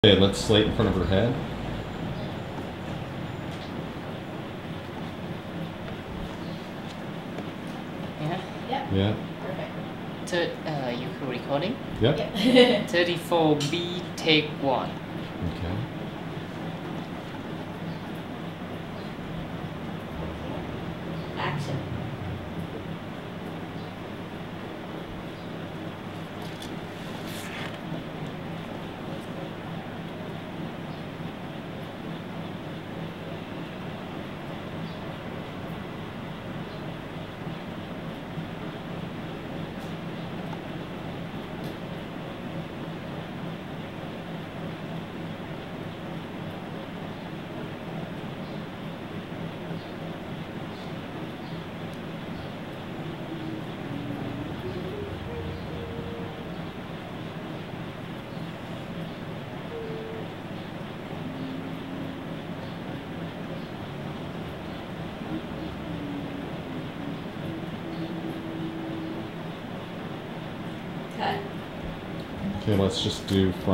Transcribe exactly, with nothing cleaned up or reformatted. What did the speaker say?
Okay, let's slate in front of her head. Yeah. Yep. Yeah. Perfect. Third, uh, you recording? Yep. Yep. thirty-four B, take one. Okay. Action. Cut. Okay, let's just do front.